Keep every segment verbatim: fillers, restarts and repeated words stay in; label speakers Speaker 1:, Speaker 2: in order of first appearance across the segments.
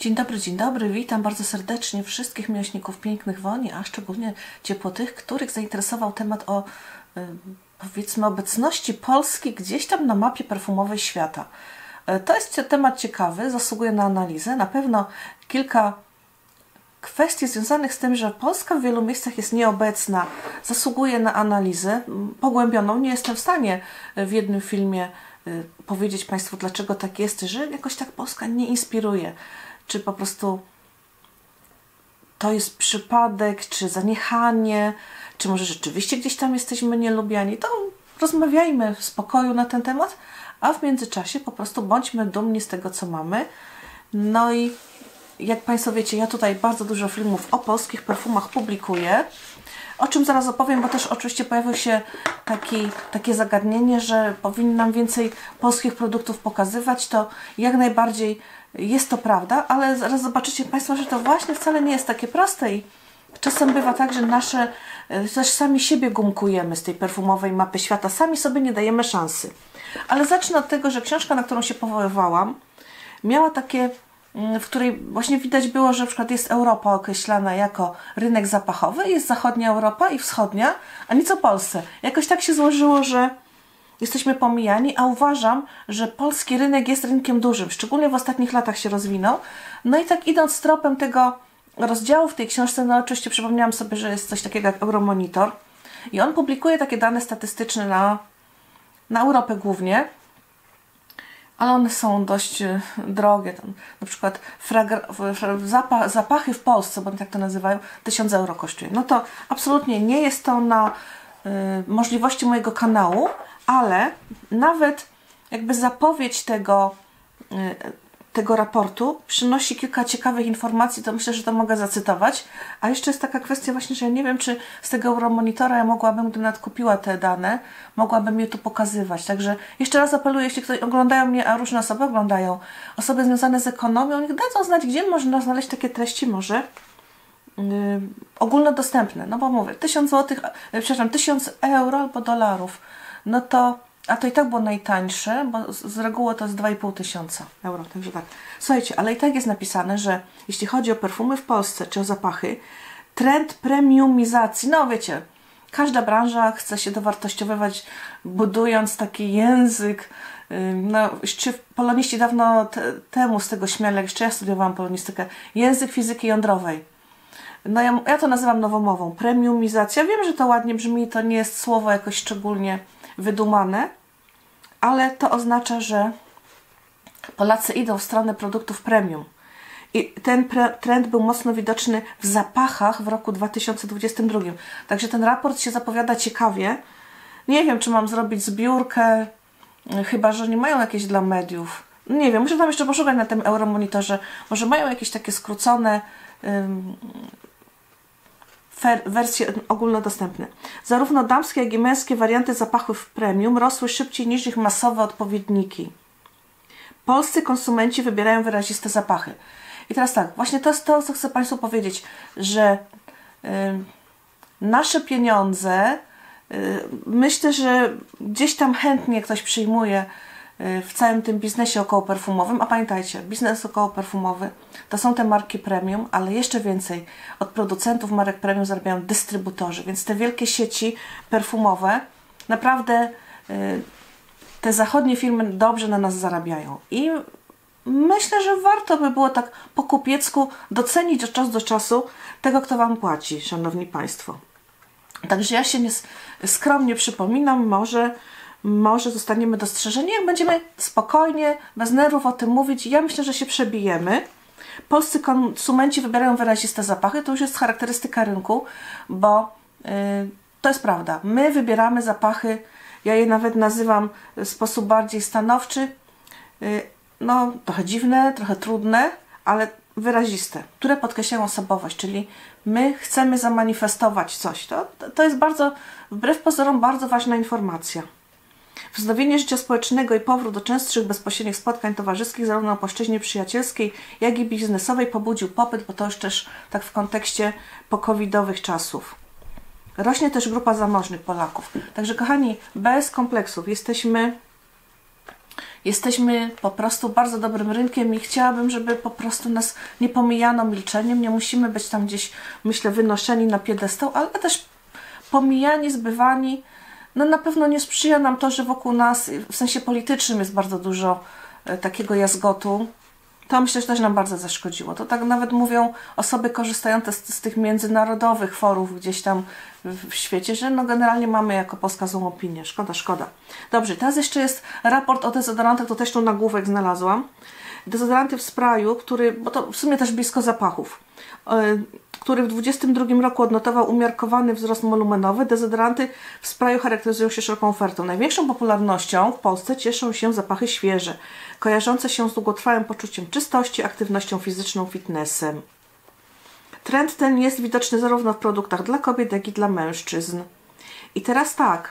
Speaker 1: Dzień dobry, dzień dobry. Witam bardzo serdecznie wszystkich miłośników pięknych woni, a szczególnie ciepłotych, których zainteresował temat o, powiedzmy, obecności Polski gdzieś tam na mapie perfumowej świata. To jest temat ciekawy, zasługuje na analizę. Na pewno kilka kwestii związanych z tym, że Polska w wielu miejscach jest nieobecna, zasługuje na analizę pogłębioną. Nie jestem w stanie w jednym filmie powiedzieć Państwu, dlaczego tak jest, że jakoś tak Polska nie inspiruje. Czy po prostu to jest przypadek, czy zaniechanie, czy może rzeczywiście gdzieś tam jesteśmy nielubiani. To rozmawiajmy w spokoju na ten temat, a w międzyczasie po prostu bądźmy dumni z tego, co mamy. No i jak Państwo wiecie, ja tutaj bardzo dużo filmów o polskich perfumach publikuję, o czym zaraz opowiem, bo też oczywiście pojawiło się taki, takie zagadnienie, że powinnam więcej polskich produktów pokazywać. To jak najbardziej jest to prawda, ale zaraz zobaczycie Państwo, że to właśnie wcale nie jest takie proste i czasem bywa tak, że nasze, też sami siebie gumkujemy z tej perfumowej mapy świata, sami sobie nie dajemy szansy. Ale zacznę od tego, że książka, na którą się powoływałam, miała takie, w której właśnie widać było, że na przykład jest Europa określana jako rynek zapachowy, jest zachodnia Europa i wschodnia, a nic o Polsce. Jakoś tak się złożyło, że jesteśmy pomijani, a uważam, że polski rynek jest rynkiem dużym, szczególnie w ostatnich latach się rozwinął. No i tak idąc tropem tego rozdziału w tej książce, no oczywiście przypomniałam sobie, że jest coś takiego jak Euromonitor i on publikuje takie dane statystyczne na, na Europę głównie, ale one są dość drogie. Tam, na przykład zapach, zapachy w Polsce, bo oni tak to nazywają, tysiąc euro kosztuje. No to absolutnie nie jest to na y, możliwości mojego kanału, ale nawet jakby zapowiedź tego, y, tego raportu przynosi kilka ciekawych informacji, to myślę, że to mogę zacytować. A jeszcze jest taka kwestia właśnie, że ja nie wiem, czy z tego Euromonitora ja mogłabym, gdybym nadkupiła te dane, mogłabym je tu pokazywać. Także jeszcze raz apeluję, jeśli ktoś oglądają mnie, a różne osoby oglądają, osoby związane z ekonomią, niech dadzą znać, gdzie można znaleźć takie treści może yy, ogólnodostępne. No bo mówię, tysiąc złotych, przepraszam, tysiąc euro albo dolarów, no to a to i tak było najtańsze, bo z reguły to jest dwa i pół tysiąca euro, także tak. Słuchajcie, ale i tak jest napisane, że jeśli chodzi o perfumy w Polsce, czy o zapachy, trend premiumizacji, no wiecie, każda branża chce się dowartościowywać, budując taki język, no, jeszcze poloniści dawno te, temu z tego śmiali, jak jeszcze ja studiowałam polonistykę, język fizyki jądrowej. No ja, ja to nazywam nowomową, premiumizacja. Wiem, że to ładnie brzmi, to nie jest słowo jakoś szczególnie wydumane, ale to oznacza, że Polacy idą w stronę produktów premium. I ten trend był mocno widoczny w zapachach w roku dwa tysiące dwudziestym drugim. Także ten raport się zapowiada ciekawie. Nie wiem, czy mam zrobić zbiórkę, chyba że nie mają jakieś dla mediów. Nie wiem, muszę tam jeszcze poszukać na tym Euromonitorze. Może mają jakieś takie skrócone um, wersje ogólnodostępne. Zarówno damskie, jak i męskie warianty zapachów premium rosły szybciej niż ich masowe odpowiedniki. Polscy konsumenci wybierają wyraziste zapachy. I teraz tak, właśnie to jest to, co chcę Państwu powiedzieć, że y, nasze pieniądze, y, myślę, że gdzieś tam chętnie ktoś przyjmuje y, w całym tym biznesie okołoperfumowym, a pamiętajcie, biznes okołoperfumowy to są te marki premium, ale jeszcze więcej od producentów marek premium zarabiają dystrybutorzy, więc te wielkie sieci perfumowe naprawdę y, te zachodnie firmy dobrze na nas zarabiają i myślę, że warto by było tak po kupiecku docenić od czasu do czasu tego, kto Wam płaci, Szanowni Państwo. Także ja się nie skromnie przypominam, może, może zostaniemy dostrzeżeni, jak będziemy spokojnie, bez nerwów o tym mówić. Ja myślę, że się przebijemy. Polscy konsumenci wybierają wyraziste zapachy, to już jest charakterystyka rynku, bo yy, to jest prawda. My wybieramy zapachy, ja je nawet nazywam w sposób bardziej stanowczy, yy, no trochę dziwne, trochę trudne, ale wyraziste, które podkreślają osobowość, czyli my chcemy zamanifestować coś. To, to jest bardzo, wbrew pozorom, bardzo ważna informacja. Wznowienie życia społecznego i powrót do częstszych bezpośrednich spotkań towarzyskich zarówno na płaszczyźnie przyjacielskiej, jak i biznesowej pobudził popyt, bo to już też tak w kontekście pokowidowych czasów. Rośnie też grupa zamożnych Polaków. Także kochani, bez kompleksów jesteśmy jesteśmy po prostu bardzo dobrym rynkiem i chciałabym, żeby po prostu nas nie pomijano milczeniem. Nie musimy być tam gdzieś, myślę, wynoszeni na piedestał, ale też pomijani, zbywani. No na pewno nie sprzyja nam to, że wokół nas, w sensie politycznym, jest bardzo dużo e, takiego jazgotu. To myślę, że też nam bardzo zaszkodziło. To tak nawet mówią osoby korzystające z, z tych międzynarodowych forów gdzieś tam w, w świecie, że no generalnie mamy jako Polska złą opinię. Szkoda, szkoda. Dobrze, teraz jeszcze jest raport o dezodorantach, to też tu nagłówek znalazłam. Dezodoranty w sprayu, który, bo to w sumie też blisko zapachów, yy, który w dwudziestym drugim roku odnotował umiarkowany wzrost wolumenowy. Dezodoranty w sprayu charakteryzują się szeroką ofertą. Największą popularnością w Polsce cieszą się zapachy świeże, kojarzące się z długotrwałym poczuciem czystości, aktywnością fizyczną, fitnessem. Trend ten jest widoczny zarówno w produktach dla kobiet, jak i dla mężczyzn. I teraz tak,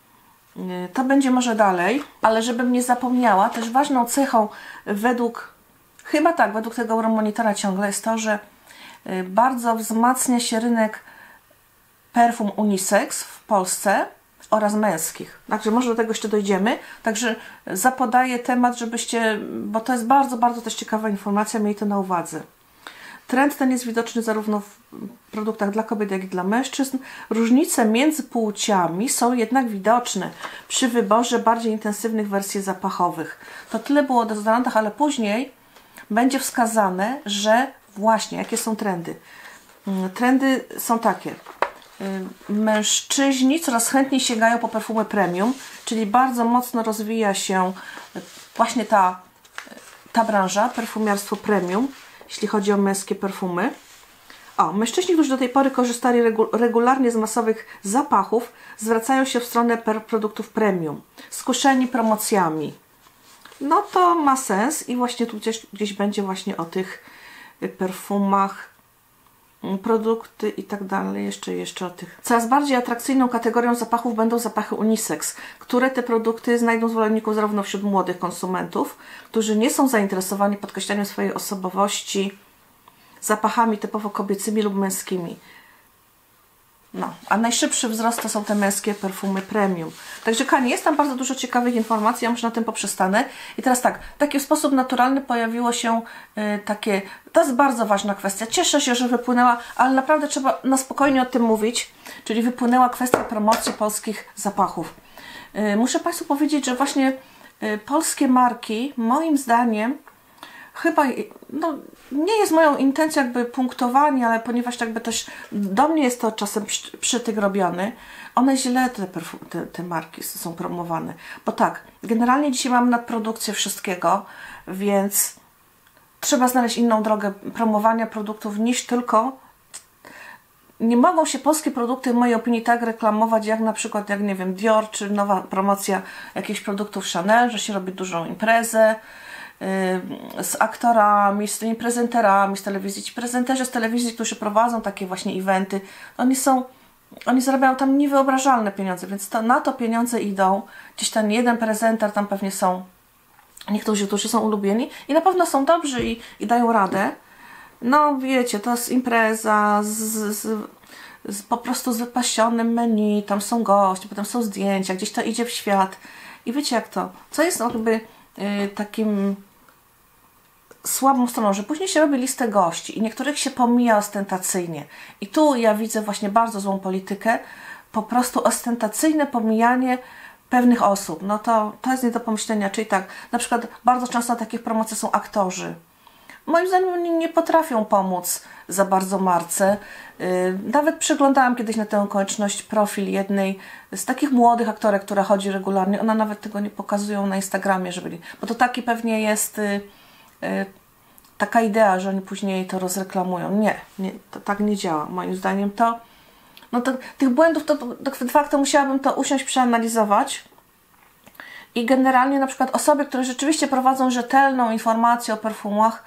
Speaker 1: to będzie może dalej, ale żebym nie zapomniała, też ważną cechą według, chyba tak, według tego Euromonitora ciągle jest to, że bardzo wzmacnia się rynek perfum unisex w Polsce oraz męskich. Także może do tego jeszcze dojdziemy. Także zapodaję temat, żebyście, bo to jest bardzo, bardzo też ciekawa informacja, miej to na uwadze. Trend ten jest widoczny zarówno w produktach dla kobiet, jak i dla mężczyzn. Różnice między płciami są jednak widoczne przy wyborze bardziej intensywnych wersji zapachowych. To tyle było o dezodorantach, ale później będzie wskazane, że właśnie, jakie są trendy. Trendy są takie. Mężczyźni coraz chętniej sięgają po perfumy premium, czyli bardzo mocno rozwija się właśnie ta, ta branża, perfumiarstwo premium, jeśli chodzi o męskie perfumy. O, mężczyźni, którzy do tej pory korzystali regu regularnie z masowych zapachów, zwracają się w stronę produktów premium, skuszeni promocjami. No to ma sens i właśnie tu gdzieś, gdzieś będzie właśnie o tych perfumach, produkty i tak dalej, jeszcze, jeszcze o tych. Coraz bardziej atrakcyjną kategorią zapachów będą zapachy unisex, które te produkty znajdą zwolenników zarówno wśród młodych konsumentów, którzy nie są zainteresowani podkreślaniem swojej osobowości zapachami typowo kobiecymi lub męskimi. No, a najszybszy wzrost to są te męskie perfumy premium. Także kochani, jest tam bardzo dużo ciekawych informacji, ja może na tym poprzestanę. I teraz tak, w taki sposób naturalny pojawiło się y, takie, to jest bardzo ważna kwestia. Cieszę się, że wypłynęła, ale naprawdę trzeba na spokojnie o tym mówić, czyli wypłynęła kwestia promocji polskich zapachów. Y, muszę Państwu powiedzieć, że właśnie y, polskie marki, moim zdaniem, chyba, no, nie jest moją intencją jakby punktowanie, ale ponieważ jakby też do mnie jest to czasem przy, przytyk robiony, one źle te, te, te marki są promowane. Bo tak, generalnie dzisiaj mamy nadprodukcję wszystkiego, więc trzeba znaleźć inną drogę promowania produktów niż tylko, nie mogą się polskie produkty w mojej opinii tak reklamować jak na przykład, jak nie wiem, Dior, czy nowa promocja jakichś produktów Chanel, że się robi dużą imprezę z aktorami, z tymi prezenterami z telewizji. Ci prezenterzy z telewizji, którzy prowadzą takie właśnie eventy, oni są, oni zarabiają tam niewyobrażalne pieniądze, więc to, na to pieniądze idą. Gdzieś ten jeden prezenter, tam pewnie są niektórzy, którzy są ulubieni i na pewno są dobrzy i, i dają radę. No wiecie, to jest impreza z, z, z po prostu z wypasionym menu, tam są goście, potem są zdjęcia, gdzieś to idzie w świat. I wiecie jak to, co jest jakby yy, takim słabą stroną, że później się robi listę gości i niektórych się pomija ostentacyjnie. I tu ja widzę właśnie bardzo złą politykę, po prostu ostentacyjne pomijanie pewnych osób. No to, to jest nie do pomyślenia. Czyli tak, na przykład bardzo często na takich promocjach są aktorzy. Moim zdaniem oni nie potrafią pomóc za bardzo marce. Yy, nawet przeglądałam kiedyś na tę okoliczność profil jednej z takich młodych aktorek, która chodzi regularnie. Ona nawet tego nie pokazują na Instagramie, żeby, bo to taki pewnie jest yy, yy, taka idea, że oni później to rozreklamują. Nie, nie to tak nie działa. Moim zdaniem to, no to tych błędów to, to, to de facto musiałabym to usiąść, przeanalizować. I generalnie na przykład osoby, które rzeczywiście prowadzą rzetelną informację o perfumach,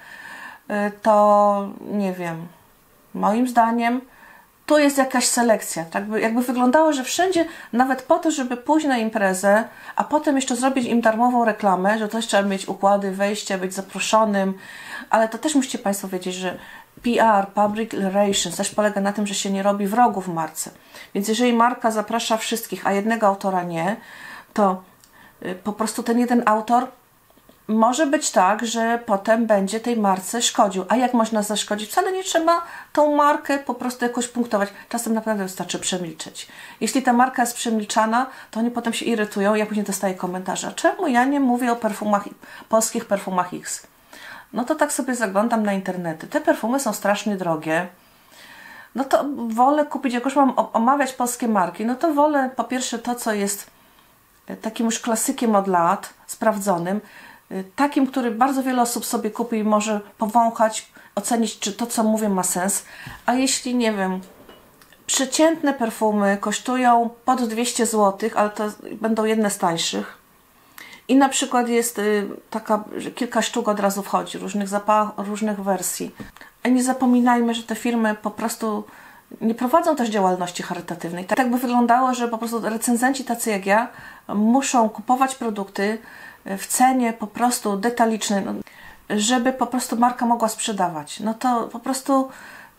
Speaker 1: to nie wiem, moim zdaniem tu jest jakaś selekcja. Tak by, jakby wyglądało, że wszędzie, nawet po to, żeby pójść na imprezę, a potem jeszcze zrobić im darmową reklamę, że też trzeba mieć układy wejścia, być zaproszonym, ale to też musicie Państwo wiedzieć, że P R, Public Relations, też polega na tym, że się nie robi wrogów w marce. Więc jeżeli marka zaprasza wszystkich, a jednego autora nie, to po prostu ten jeden autor może być tak, że potem będzie tej marce szkodził. A jak można zaszkodzić? Wcale nie trzeba tą markę po prostu jakoś punktować. Czasem naprawdę wystarczy przemilczeć. Jeśli ta marka jest przemilczana, to oni potem się irytują. Ja później dostaję komentarze. Czemu ja nie mówię o perfumach, polskich perfumach X? No to tak sobie zaglądam na internety. Te perfumy są strasznie drogie. No to wolę kupić, jak już mam omawiać polskie marki, no to wolę po pierwsze to, co jest takim już klasykiem od lat, sprawdzonym, takim, który bardzo wiele osób sobie kupi i może powąchać, ocenić, czy to, co mówię, ma sens. A jeśli, nie wiem, przeciętne perfumy kosztują pod dwieście złotych, ale to będą jedne z tańszych, i na przykład jest taka, że kilka sztuk od razu wchodzi, różnych zapachów, różnych wersji. A nie zapominajmy, że te firmy po prostu nie prowadzą też działalności charytatywnej. Tak by wyglądało, że po prostu recenzenci tacy jak ja muszą kupować produkty w cenie po prostu detalicznej, no, żeby po prostu marka mogła sprzedawać. No to po prostu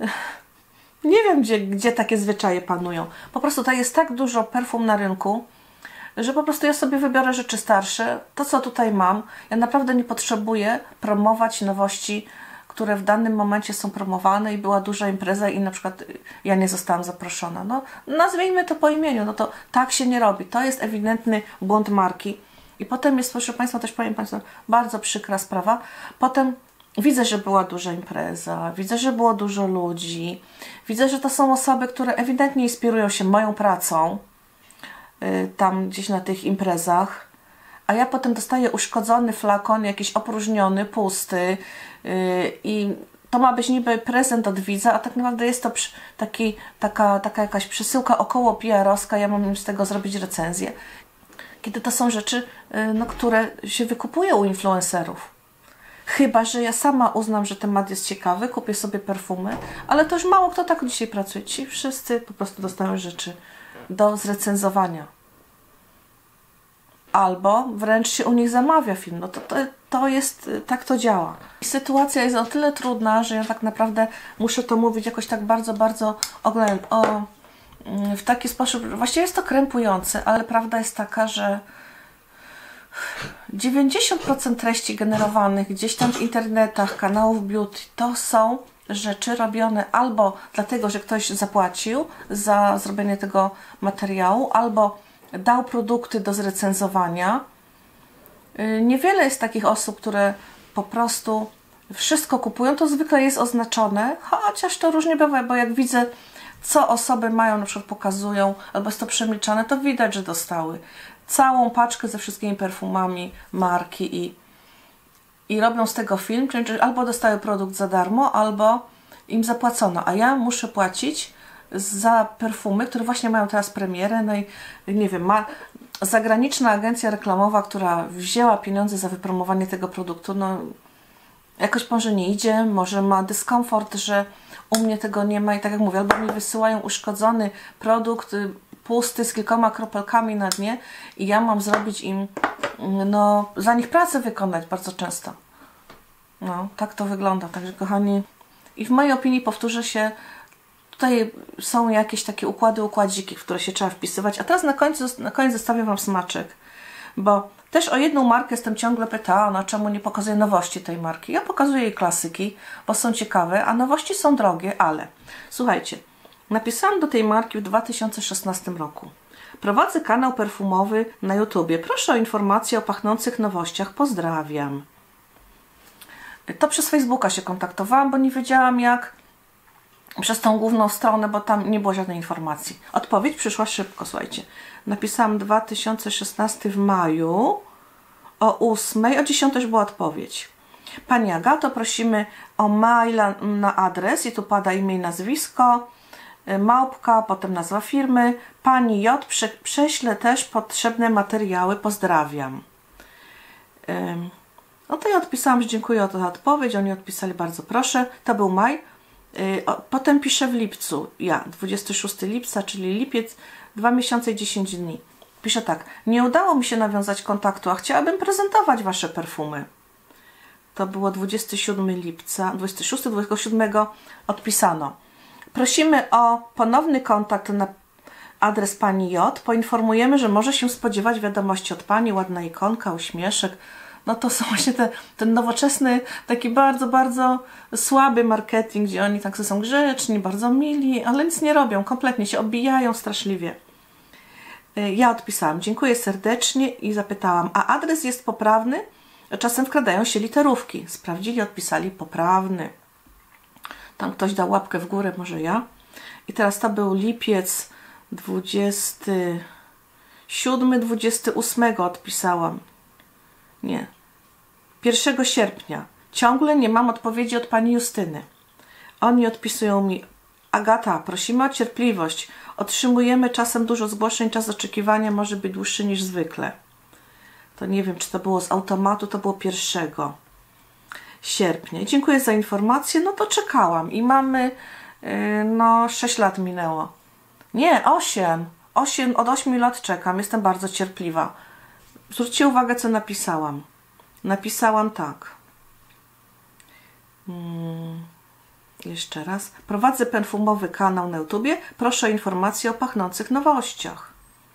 Speaker 1: nie wiem, gdzie, gdzie takie zwyczaje panują. Po prostu to jest tak dużo perfum na rynku, że po prostu ja sobie wybiorę rzeczy starsze. To, co tutaj mam, ja naprawdę nie potrzebuję promować nowości, które w danym momencie są promowane i była duża impreza i na przykład ja nie zostałam zaproszona. No, nazwijmy to po imieniu, no to tak się nie robi. To jest ewidentny błąd marki. I potem jest, proszę Państwa, też powiem Państwu, bardzo przykra sprawa. Potem widzę, że była duża impreza, widzę, że było dużo ludzi, widzę, że to są osoby, które ewidentnie inspirują się moją pracą yy, tam gdzieś na tych imprezach, a ja potem dostaję uszkodzony flakon, jakiś opróżniony, pusty yy, i to ma być niby prezent od widza, a tak naprawdę jest to taki, taka, taka jakaś przesyłka około P R-owska, ja mam z tego zrobić recenzję. Kiedy to są rzeczy, no, które się wykupuje u influencerów. Chyba że ja sama uznam, że temat jest ciekawy, kupię sobie perfumy, ale to już mało kto tak dzisiaj pracuje. Ci wszyscy po prostu dostają rzeczy do zrecenzowania. Albo wręcz się u nich zamawia film. No to, to, to jest, tak to działa. I sytuacja jest o tyle trudna, że ja tak naprawdę muszę to mówić jakoś tak bardzo, bardzo oględnie. O, w taki sposób, właściwie jest to krępujące, ale prawda jest taka, że dziewięćdziesiąt procent treści generowanych gdzieś tam w internetach, kanałów beauty, to są rzeczy robione albo dlatego, że ktoś zapłacił za zrobienie tego materiału, albo dał produkty do zrecenzowania. Niewiele jest takich osób, które po prostu wszystko kupują, to zwykle jest oznaczone, chociaż to różnie bywa, bo jak widzę, co osoby mają, na przykład pokazują, albo jest to przemilczane, to widać, że dostały całą paczkę ze wszystkimi perfumami marki i, i robią z tego film, czyli albo dostają produkt za darmo, albo im zapłacono, a ja muszę płacić za perfumy, które właśnie mają teraz premierę, no i nie wiem, ma zagraniczna agencja reklamowa, która wzięła pieniądze za wypromowanie tego produktu, no jakoś może nie idzie, może ma dyskomfort, że u mnie tego nie ma i tak jak mówię, albo mi wysyłają uszkodzony produkt, pusty, z kilkoma kropelkami na dnie i ja mam zrobić im, no, za nich pracę wykonać bardzo często. No, tak to wygląda. Także kochani, i w mojej opinii powtórzę się, tutaj są jakieś takie układy, układziki, w które się trzeba wpisywać. A teraz na końcu, na koniec zostawię Wam smaczek, bo też o jedną markę jestem ciągle pytana, czemu nie pokazuję nowości tej marki. Ja pokazuję jej klasyki, bo są ciekawe, a nowości są drogie, ale słuchajcie, napisałam do tej marki w dwa tysiące szesnastym roku. Prowadzę kanał perfumowy na YouTubie. Proszę o informacje o pachnących nowościach. Pozdrawiam. To przez Facebooka się kontaktowałam, bo nie wiedziałam jak, przez tą główną stronę, bo tam nie było żadnej informacji. Odpowiedź przyszła szybko, słuchajcie. Napisałam dwa tysiące szesnasty w maju, o ósmej, o dziesiątej już była odpowiedź. Pani Agato, prosimy o maila na adres i tu pada imię i nazwisko, małpka, potem nazwa firmy. Pani J, prze, prześlę też potrzebne materiały, pozdrawiam. Ym, no to ja odpisałam, że dziękuję za odpowiedź, oni odpisali bardzo proszę, to był maj. Yy, o, potem piszę w lipcu, ja, dwudziestego szóstego lipca, czyli lipiec, dwa miesiące i dziesięć dni. Piszę tak, nie udało mi się nawiązać kontaktu, a chciałabym prezentować Wasze perfumy. To było dwudziestego siódmego lipca, dwudziestego szóstego, dwudziestego siódmego odpisano. Prosimy o ponowny kontakt na adres Pani J. Poinformujemy, że może się spodziewać wiadomości od Pani, ładna ikonka, uśmieszek. no to są właśnie te, ten nowoczesny, taki bardzo, bardzo słaby marketing, gdzie oni tak są grzeczni, bardzo mili, ale nic nie robią, kompletnie się obijają straszliwie. Ja odpisałam, dziękuję serdecznie i zapytałam, a adres jest poprawny? Czasem wkradają się literówki. Sprawdzili, odpisali poprawny. Tam ktoś dał łapkę w górę, może ja. I teraz to był lipiec dwudziesty siódmy, dwudziestego ósmego odpisałam. Nie. pierwszego sierpnia. Ciągle nie mam odpowiedzi od pani Justyny. Oni odpisują mi, Agata, prosimy o cierpliwość. Otrzymujemy czasem dużo zgłoszeń, czas oczekiwania może być dłuższy niż zwykle. To nie wiem, czy to było z automatu, to było pierwszego sierpnia. Dziękuję za informację, no to czekałam i mamy, yy, no sześć lat minęło. Nie, osiem. osiem. Od ośmiu lat czekam, jestem bardzo cierpliwa. Zwróćcie uwagę, co napisałam. Napisałam tak. Hmm. Jeszcze raz. Prowadzę perfumowy kanał na YouTubie. Proszę o informacje o pachnących nowościach.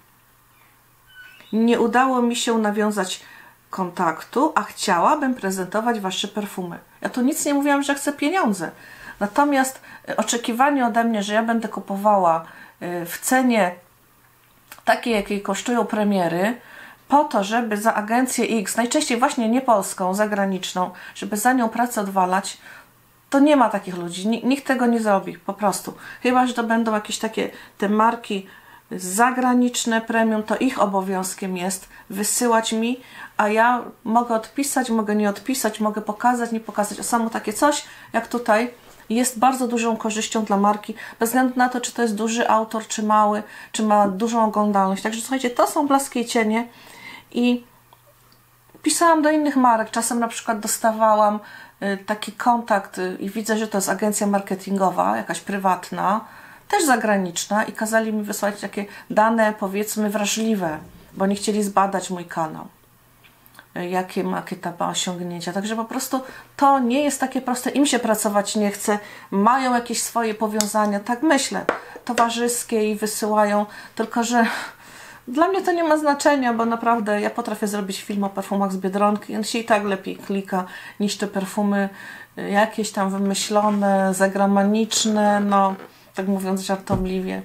Speaker 1: Nie udało mi się nawiązać kontaktu, a chciałabym prezentować wasze perfumy. Ja tu nic nie mówiłam, że chcę pieniądze. Natomiast oczekiwanie ode mnie, że ja będę kupowała w cenie takiej, jakiej kosztują premiery, po to, żeby za agencję X, najczęściej właśnie nie polską, zagraniczną, żeby za nią pracę odwalać, to nie ma takich ludzi. Nikt tego nie zrobi, po prostu. Chyba że to będą jakieś takie te marki zagraniczne premium, to ich obowiązkiem jest wysyłać mi, a ja mogę odpisać, mogę nie odpisać, mogę pokazać, nie pokazać. A samo takie coś, jak tutaj, jest bardzo dużą korzyścią dla marki, bez względu na to, czy to jest duży autor, czy mały, czy ma dużą oglądalność. Także słuchajcie, to są blaski i cienie i pisałam do innych marek. Czasem na przykład dostawałam taki kontakt i widzę, że to jest agencja marketingowa, jakaś prywatna, też zagraniczna i kazali mi wysłać takie dane, powiedzmy, wrażliwe, bo nie chcieli zbadać mój kanał, jakie ma, jakie tam ma osiągnięcia. Także po prostu to nie jest takie proste, im się pracować nie chce, mają jakieś swoje powiązania, tak myślę, towarzyskie i wysyłają, tylko że dla mnie to nie ma znaczenia, bo naprawdę ja potrafię zrobić film o perfumach z Biedronki, on się i tak lepiej klika niż te perfumy jakieś tam wymyślone, zagraniczne, no tak mówiąc żartobliwie.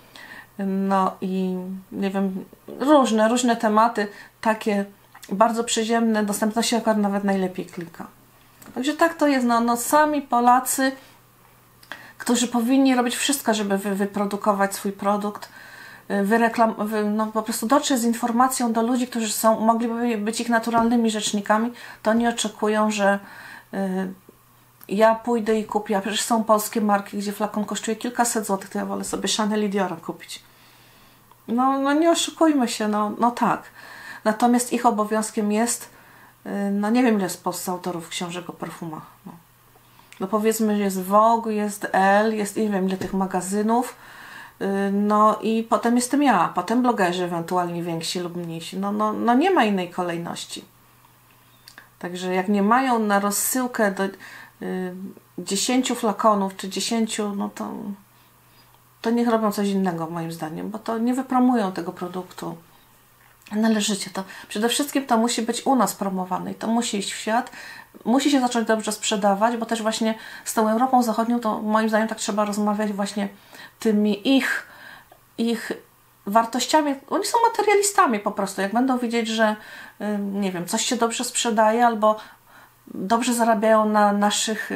Speaker 1: No i nie wiem, różne, różne tematy, takie bardzo przyziemne, dostępne się akurat nawet najlepiej klika. Także tak to jest, no, no sami Polacy, którzy powinni robić wszystko, żeby wy, wyprodukować swój produkt, wyreklam, wy, no po prostu dotrzeć z informacją do ludzi, którzy są, mogliby być ich naturalnymi rzecznikami, to nie oczekują, że y, ja pójdę i kupię, a przecież są polskie marki, gdzie flakon kosztuje kilkaset złotych, to ja wolę sobie Chanel i Diora kupić. No, no nie oszukujmy się, no, no tak. Natomiast ich obowiązkiem jest, no nie wiem ile jest w Polsce autorów książek o perfumach. No, no powiedzmy, że jest Vogue, jest Elle, jest nie wiem ile tych magazynów, no i potem jestem ja, potem blogerzy ewentualnie więksi lub mniejsi. No, no, no nie ma innej kolejności. Także jak nie mają na rozsyłkę do dziesięciu flakonów czy dziesięciu, no to, to niech robią coś innego moim zdaniem, bo to nie wypromują tego produktu należycie. To przede wszystkim to musi być u nas promowane i to musi iść w świat, musi się zacząć dobrze sprzedawać, bo też właśnie z tą Europą Zachodnią to moim zdaniem tak trzeba rozmawiać właśnie tymi ich, ich wartościami. Oni są materialistami po prostu. Jak będą widzieć, że nie wiem, coś się dobrze sprzedaje albo dobrze zarabiają na naszych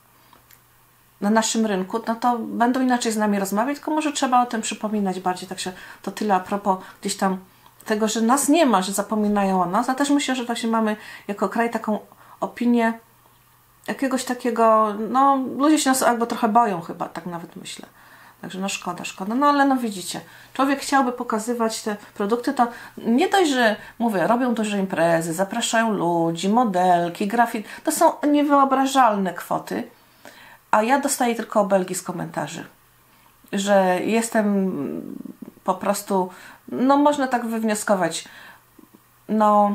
Speaker 1: na naszym rynku, no to będą inaczej z nami rozmawiać, tylko może trzeba o tym przypominać bardziej. Także to tyle a propos gdzieś tam tego, że nas nie ma, że zapominają o nas, a też myślę, że właśnie mamy jako kraj taką opinię jakiegoś takiego, no ludzie się nas jakby trochę boją chyba, tak nawet myślę. Także no szkoda, szkoda. No ale no widzicie, człowiek chciałby pokazywać te produkty, to nie dość, że mówię, robią duże imprezy, zapraszają ludzi, modelki, grafit, to są niewyobrażalne kwoty, a ja dostaję tylko obelgi z komentarzy, że jestem po prostu, no można tak wywnioskować, no,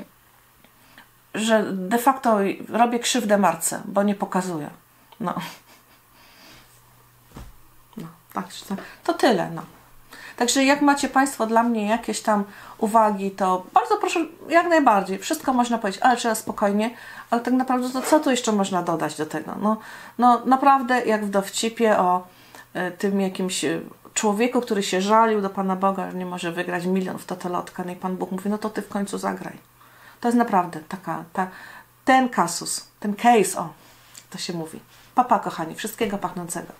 Speaker 1: że de facto robię krzywdę marce, bo nie pokazuję. No. No, tak, to tyle, no. Także jak macie Państwo dla mnie jakieś tam uwagi, to bardzo proszę, jak najbardziej. Wszystko można powiedzieć, ale trzeba spokojnie. Ale tak naprawdę to co tu jeszcze można dodać do tego? No, no naprawdę jak w dowcipie o y, tym jakimś y, człowieku, który się żalił do Pana Boga, że nie może wygrać milion w totolotka. No i Pan Bóg mówi, no to Ty w końcu zagraj. To jest naprawdę taka, ta, ten kasus, ten case, o, to się mówi. Papa, kochani, wszystkiego pachnącego.